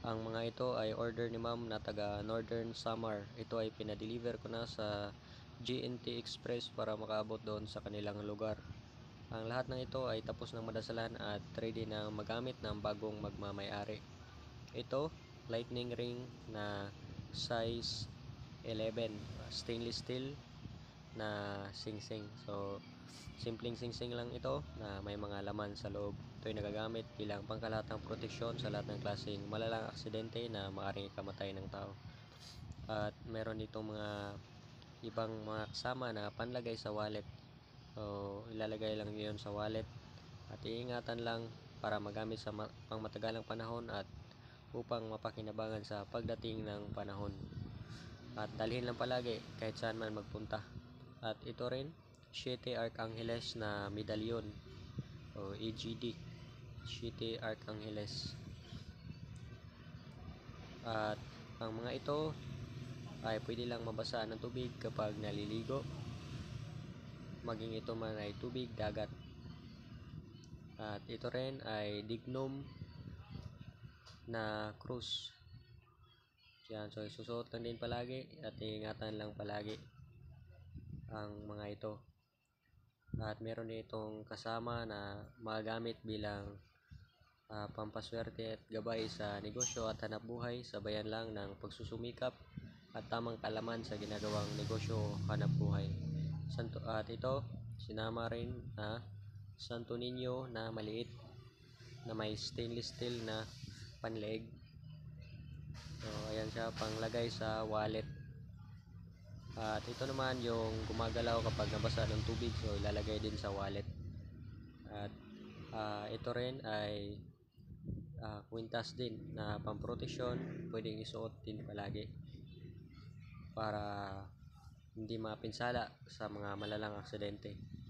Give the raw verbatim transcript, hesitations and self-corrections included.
Ang mga ito ay order ni ma'am na taga Northern Samar. Ito ay pinadeliver ko na sa G N T Express para makaabot doon sa kanilang lugar. Ang lahat ng ito ay tapos ng madasalan at ready na magamit ng bagong magmamay-ari. Ito, lightning ring na size eleven, stainless steel na singsing. So, simpleng singsing lang ito na may mga laman sa loob. Ito ay nagagamit bilang pangkalahatang proteksyon sa lahat ng klaseng malalang aksidente na maaaring ikamatay ng tao. At meron ditong mga ibang mga kasama na panlagay sa wallet. So, ilalagay lang yun sa wallet at iingatan lang para magamit sa pangmatagalang panahon at upang mapakinabangan sa pagdating ng panahon. At dalhin lang palagi kahit saan man magpunta. At ito rin, Siete Archangeles na medalyon o E G D, Siete Archangeles. At ang mga ito ay pwede lang mabasa ng tubig kapag naliligo, maging ito man ay tubig dagat. At ito rin ay dignum na krus. Yan, so isusuot lang din palagi at iingatan lang palagi ang mga ito. At meron din itong kasama na magamit bilang uh, pampaswerte at gabay sa negosyo at hanap buhay, sabayan lang ng pagsusumikap at tamang kalaman sa ginagawang negosyo o hanap buhay. Santo, at ito, sinama rin na Santo Niño na maliit na may stainless steel na panleeg. So, ayan siya, panglagay sa wallet. At ito naman yung gumagalaw kapag nabasa ng tubig, so ilalagay din sa wallet. At uh, ito rin ay uh, kwintas din na pamproteksyon, pwedeng isuot din palagi para hindi mapinsala sa mga malalang aksidente.